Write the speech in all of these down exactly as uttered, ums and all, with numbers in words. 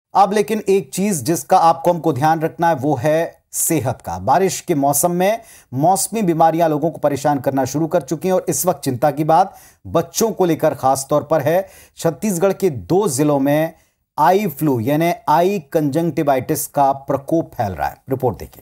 अब लेकिन एक चीज जिसका आपको हमको ध्यान रखना है वो है सेहत का। बारिश के मौसम में मौसमी बीमारियां लोगों को परेशान करना शुरू कर चुकी हैं और इस वक्त चिंता की बात बच्चों को लेकर खास तौर पर है। छत्तीसगढ़ के दो जिलों में आई फ्लू यानी आई कंजंक्टिवाइटिस का प्रकोप फैल रहा है। रिपोर्ट देखिए।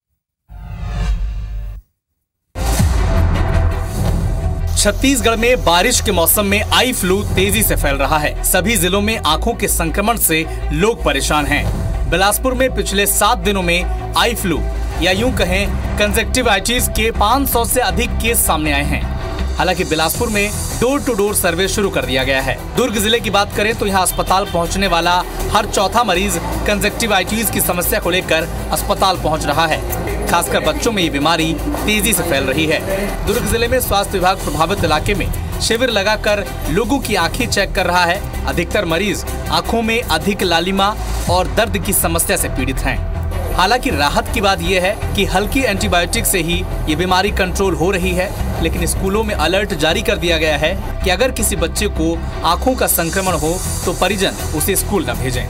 छत्तीसगढ़ में बारिश के मौसम में आई फ्लू तेजी से फैल रहा है। सभी जिलों में आंखों के संक्रमण से लोग परेशान हैं। बिलासपुर में पिछले सात दिनों में आई फ्लू या यूं कहें कंजक्टिवाइटिस के पाँच सौ से अधिक केस सामने आए हैं। हालांकि बिलासपुर में डोर टू डोर सर्वे शुरू कर दिया गया है। दुर्ग जिले की बात करें तो यहाँ अस्पताल पहुँचने वाला हर चौथा मरीज कंजक्टिवाइटिस की समस्या को लेकर अस्पताल पहुँच रहा है। खासकर बच्चों में ये बीमारी तेजी से फैल रही है। दुर्ग जिले में स्वास्थ्य विभाग प्रभावित इलाके में शिविर लगाकर लोगों की आंखें चेक कर रहा है। अधिकतर मरीज आंखों में अधिक लालिमा और दर्द की समस्या से पीड़ित हैं। हालांकि राहत की बात यह है कि हल्की एंटीबायोटिक से ही ये बीमारी कंट्रोल हो रही है, लेकिन स्कूलों में अलर्ट जारी कर दिया गया है कि अगर किसी बच्चे को आंखों का संक्रमण हो तो परिजन उसे स्कूल न भेजें।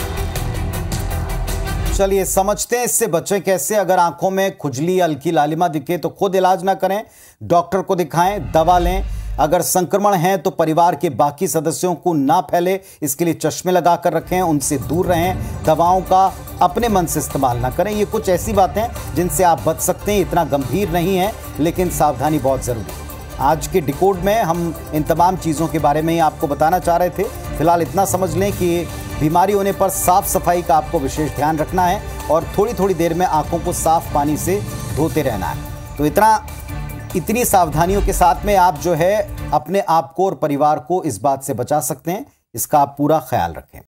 चलिए समझते हैं इससे बचें कैसे। अगर आंखों में खुजली हल्की लालिमा दिखे तो खुद इलाज ना करें, डॉक्टर को दिखाएं, दवा लें। अगर संक्रमण है तो परिवार के बाकी सदस्यों को ना फैले इसके लिए चश्मे लगाकर रखें, उनसे दूर रहें। दवाओं का अपने मन से इस्तेमाल ना करें। ये कुछ ऐसी बातें जिनसे आप बच सकते हैं। इतना गंभीर नहीं है लेकिन सावधानी बहुत ज़रूरी है। आज के डिकोड में हम इन तमाम चीज़ों के बारे में ही आपको बताना चाह रहे थे। फिलहाल इतना समझ लें कि बीमारी होने पर साफ सफाई का आपको विशेष ध्यान रखना है और थोड़ी थोड़ी देर में आंखों को साफ पानी से धोते रहना है। तो इतना इतनी सावधानियों के साथ में आप जो है अपने आप को और परिवार को इस बात से बचा सकते हैं। इसका आप पूरा ख्याल रखें।